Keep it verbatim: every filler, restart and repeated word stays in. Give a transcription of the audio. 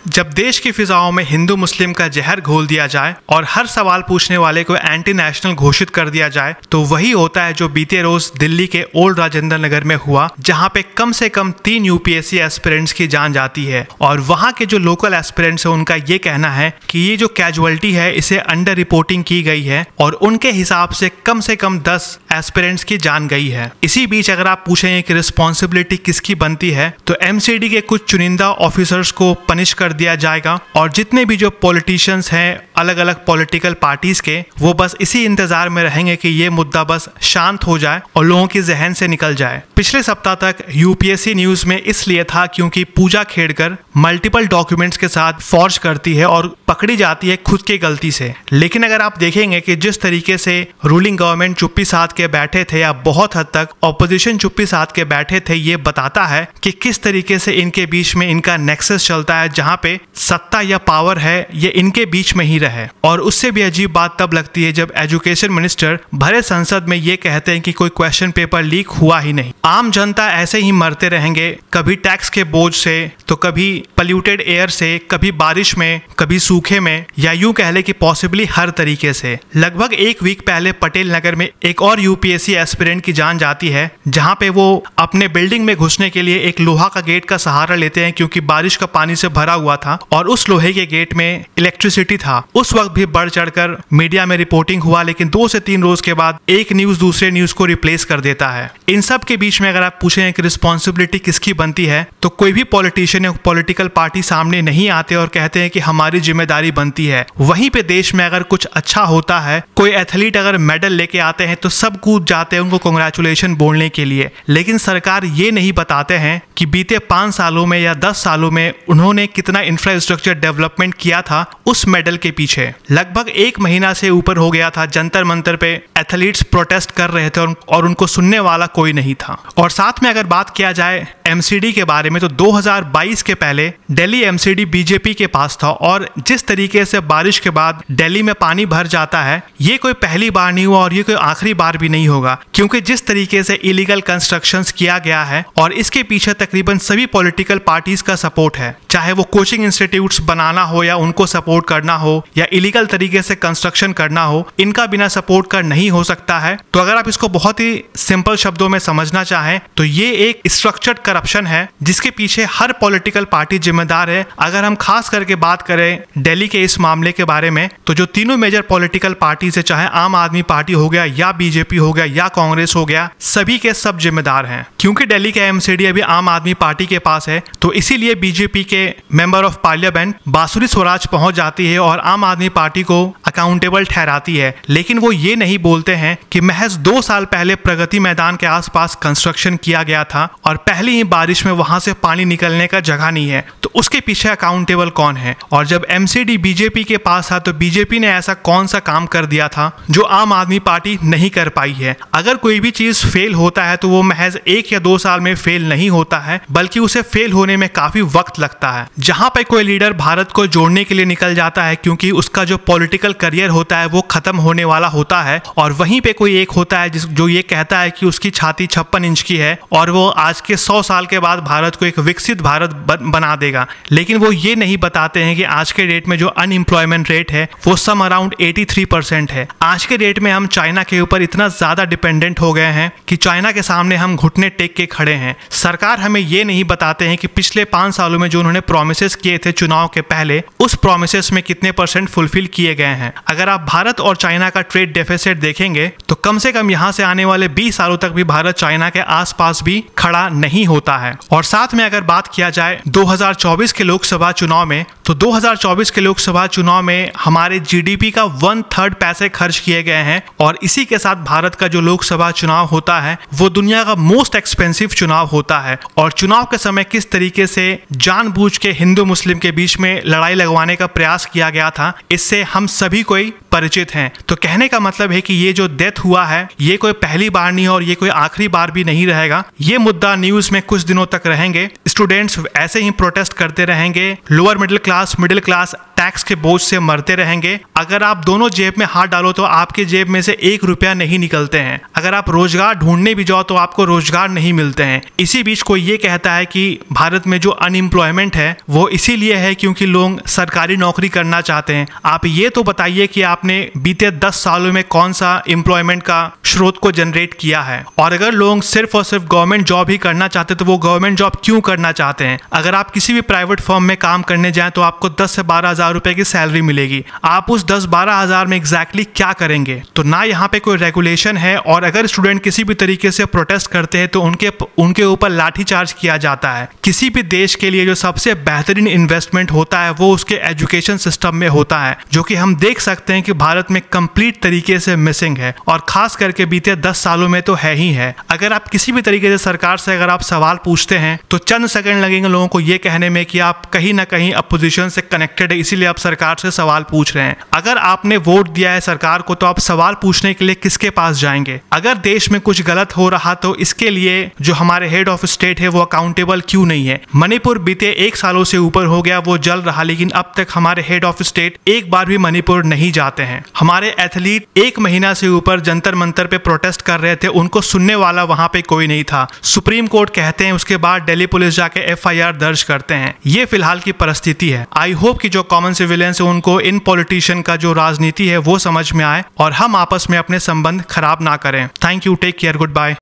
जब देश की फिजाओं में हिंदू मुस्लिम का जहर घोल दिया जाए और हर सवाल पूछने वाले को एंटी नेशनल घोषित कर दिया जाए तो वही होता है जो बीते रोज दिल्ली के ओल्ड राजेंद्र नगर में हुआ, जहां पे कम से कम तीन यूपीएससी एस्पिरेंट्स की जान जाती है। और वहां के जो लोकल एस्पिरेंट्स है उनका ये कहना है कि ये जो कैजुअलिटी है इसे अंडर रिपोर्टिंग की गई है और उनके हिसाब से कम से कम दस एस्पिरेंट्स की जान गई है। इसी बीच अगर आप पूछेंगे कि रिस्पॉन्सिबिलिटी किसकी बनती है तो एमसीडी के कुछ चुनिंदा ऑफिसर्स को पनिश कर दिया जाएगा और जितने भी जो पॉलिटिशियंस हैं अलग अलग पॉलिटिकल पार्टीज के, वो बस इसी इंतजार में रहेंगे कि ये मुद्दा बस शांत हो जाए और लोगों की जहन से निकल जाए। पिछले सप्ताह तक यूपीएससी न्यूज में इसलिए था क्योंकि पूजा खेड़कर मल्टीपल डॉक्यूमेंट्स के साथ फॉर्ज करती है और पकड़ी जाती है खुद की गलती से। लेकिन अगर आप देखेंगे कि जिस तरीके से रूलिंग गवर्नमेंट चुप्पी साध के बैठे थे या बहुत हद तक ऑपोजिशन चुप्पी साध के बैठे थे, ये बताता है कि किस तरीके से इनके बीच में इनका नेक्सस चलता है, जहां पे सत्ता या पावर है ये इनके बीच में ही रहे। और उससे भी अजीब बात तब लगती है जब एजुकेशन मिनिस्टर भरे संसद में ये कहते हैं कि कोई क्वेश्चन पेपर लीक हुआ ही नहीं। आम जनता ऐसे ही मरते रहेंगे, कभी टैक्स के बोझ से तो कभी पॉल्यूटेड एयर से, कभी बारिश में, कभी सूखे में, या यूं कह ले कि पॉसिबली हर तरीके से। लगभग एक वीक पहले पटेल नगर में एक और यूपीएससी एस्पिरेंट की जान जाती है, जहां पे वो अपने बिल्डिंग में घुसने के लिए एक लोहा का गेट का सहारा लेते हैं क्योंकि बारिश का पानी से भरा हुआ था और उस लोहे के गेट में इलेक्ट्रिसिटी था। उस वक्त भी बढ़ चढ़कर मीडिया में रिपोर्टिंग हुआ, लेकिन दो से तीन रोज के बाद एक न्यूज दूसरे न्यूज को रिप्लेस कर देता है। इन सब के बीच में अगर आप पूछें कि रिस्पॉन्सिबिलिटी किसकी बनती है तो कोई भी पॉलिटिशियन या पॉलिटिकल पार्टी सामने नहीं आते और कहते हैं कि हमारी जिम्मेदारी बनती है। वहीं पे देश में अगर कुछ अच्छा होता है, कोई एथलीट अगर मेडल लेके आते हैं तो सब कूद जाते हैं उनको कांग्रेचुलेशन बोलने के लिए। लेकिन सरकार ये नहीं बताते हैं कि बीते पांच सालों में या दस सालों में उन्होंने कितना इंफ्रास्ट्रक्चर डेवलपमेंट किया था उस मेडल के पीछे। लगभग एक महीना से ऊपर हो गया था जंतर मंतर पे एथलीट्स प्रोटेस्ट कर रहे थे और, और उनको सुनने वाला कोई नहीं था। और साथ में अगर बात किया जाए एमसीडी के बारे में तो दो हज़ार बाईस के पहले दिल्ली एमसीडी बीजेपी के पास था और जिस तरीके से बारिश के बाद दिल्ली में पानी भर जाता है ये कोई पहली बार नहीं हुआ और ये कोई आखिरी बार भी नहीं होगा, क्योंकि जिस तरीके से इलीगल कंस्ट्रक्शंस किया गया है और इसके पीछे तकरीबन सभी पॉलिटिकल पार्टीज का सपोर्ट है, चाहे वो कोचिंग इंस्टीट्यूट्स बनाना हो या उनको सपोर्ट करना हो या इलीगल तरीके से कंस्ट्रक्शन करना हो, इनका बिना सपोर्ट कर नहीं हो सकता है। तो अगर आप इसको बहुत ही सिंपल शब्दों में समझना चाहें तो ये एक स्ट्रक्चर्ड करप्शन है जिसके पीछे हर पॉलिटिकल पार्टी जिम्मेदार है। अगर हम खास करके बात करें दिल्ली के इस मामले के बारे में तो जो तीनों मेजर पॉलिटिकल पार्टी से, चाहे आम आदमी पार्टी हो गया या बीजेपी हो गया या कांग्रेस हो गया, सभी के सब जिम्मेदार हैं। क्योंकि दिल्ली का एमसीडी अभी आम आदमी पार्टी के पास है तो इसीलिए बीजेपी के मेंबर ऑफ पार्लियामेंट बांसुरी स्वराज पहुंच जाती है और आम आदमी पार्टी को अकाउंटेबल ठहराती है। लेकिन वो ये नहीं बोलते हैं कि महज दो साल पहले प्रगति मैदान के आसपास कंस्ट्रक्शन किया गया था और पहली ही बारिश में वहां से पानी निकलने का जगह नहीं है, तो उसके पीछे अकाउंटेबल कौन है। और जब एमसीडी बीजेपी के पास था तो बीजेपी ने ऐसा कौन सा काम कर दिया था जो आम आदमी पार्टी नहीं कर पाई है। अगर कोई भी चीज फेल होता है तो वो महज एक या दो साल में फेल नहीं होता है, बल्कि उसे फेल होने में काफी वक्त लगता है। जहां पे कोई लीडर भारत को जोड़ने के लिए निकल जाता है क्योंकि उसका जो पॉलिटिकल करियर होता है वो खत्म होने वाला होता है, और वहीं पे कोई एक होता है जिस जो ये कहता है कि उसकी छाती छप्पन इंच की है और वो आज के सौ साल के बाद भारत को एक विकसित भारत बना देगा। लेकिन वो ये नहीं बताते हैं कि आज के डेट में जो अनएम्प्लॉयमेंट रेट है वो सम अराउंड तिरासी परसेंट है। आज के डेट में हम चाइना के ऊपर इतना ज्यादा डिपेंडेंट हो गए हैं कि चाइना के सामने हम घुटने टेक के खड़े हैं। सरकार हमें ये नहीं बताते हैं कि पिछले पांच सालों में जो उन्होंने प्रोमिसेस किए थे चुनाव के पहले, उस प्रोमिसेस में कितने परसेंट फुलफिल किए गए हैं। अगर आप भारत और चाइना का ट्रेड डेफिसिट देखेंगे तो कम से कम यहां से आने वाले बीस सालों तक भी भारत चाइना के आसपास भी खड़ा नहीं होता है। और साथ में अगर बात किया जाए दो हज़ार चौबीस के लोकसभा चुनाव में तो दो हज़ार चौबीस के लोकसभा चुनाव में हमारे जीडीपी का वन थर्ड पैसे खर्च किए गए हैं और इसी के साथ भारत का जो लोकसभा चुनाव होता है वो दुनिया का मोस्ट एक्सपेंसिव चुनाव होता है। और चुनाव के समय किस तरीके से जानबूझ के हिंदू मुस्लिम के बीच में लड़ाई लगवाने का प्रयास किया गया था, इससे हम सभी कोई परिचित हैं। तो कहने का मतलब है कि ये जो डेथ हुआ है ये कोई पहली बार नहीं और ये कोई आखिरी बार भी नहीं रहेगा। ये मुद्दा न्यूज में कुछ दिनों तक रहेंगे, स्टूडेंट्स ऐसे ही प्रोटेस्ट करते रहेंगे, lower middle class, middle class tax के बोझ से मरते रहेंगे। अगर आप दोनों जेब में हाथ डालो तो आपके जेब में से एक रुपया नहीं निकलते हैं। अगर आप रोजगार ढूंढने भी जाओ तो आपको रोजगार नहीं मिलते हैं। इसी बीच कोई ये कहता है कि भारत में जो अनएम्प्लॉयमेंट है वो इसीलिए है क्योंकि लोग सरकारी नौकरी करना चाहते हैं। आप ये तो बताइए कि आपने बीते दस सालों में कौन सा एम्प्लॉयमेंट का स्रोत को जनरेट किया है। और अगर लोग सिर्फ और सिर्फ गवर्नमेंट जॉब ही करना चाहते तो वो गवर्नमेंट जॉब क्यों करना चाहते हैं? अगर आप किसी भी प्राइवेट फर्म में काम करने जाएं तो आपको दस से बारह हजार रुपए की सैलरी मिलेगी। आप उस दस बारह हजार में एग्जैक्टली क्या करेंगे? तो ना यहाँ पे कोई रेगुलेशन है, और अगर स्टूडेंट किसी भी तरीके से प्रोटेस्ट करते हैं तो उनके उनके ऊपर लाठीचार्ज किया जाता है। किसी भी देश के लिए जो सबसे बेहतरीन इन्वेस्टमेंट होता है वो उसके एजुकेशन सिस्टम में होता है, जो कि हम देख सकते हैं कि भारत में कंप्लीट तरीके से मिसिंग है, और खास करके बीते दस सालों में तो है ही है। अगर आप किसी भी तरीके से सरकार से अगर आप सवाल पूछते हैं तो चंद सेकंड लगेंगे लोगों को ये कहने में कि आप कहीं ना कहीं अपोजिशन से कनेक्टेड है, इसीलिए आप सरकार से सवाल पूछ रहे हैं। अगर आपने वोट दिया है सरकार को तो आप सवाल पूछने के लिए किसके पास जाएंगे? अगर देश में कुछ गलत हो रहा तो इसके लिए जो हमारे हेड ऑफ स्टेट है वो अकाउंटेबल क्यों नहीं है? मणिपुर बीते एक सालों से ऊपर हो गया वो जल रहा, लेकिन अब तक हमारे हेड ऑफ स्टेट एक बार भी मणिपुर नहीं जाते हैं। हमारे एथलीट एक महीना से ऊपर जंतर मंतर पे प्रोटेस्ट कर रहे थे, उनको सुनने वाला वहां पे कोई नहीं था। सुप्रीम कोर्ट कहते हैं, उसके बाद दिल्ली पुलिस जाके एफ आई आर दर्ज करते हैं। ये फिलहाल की परिस्थिति है। आई होप कि जो कॉमन सिविलियंस है उनको इन पॉलिटिशियन का जो राजनीति है वो समझ में आए और हम आपस में अपने संबंध खराब ना करें। Thank you, take care, good bye.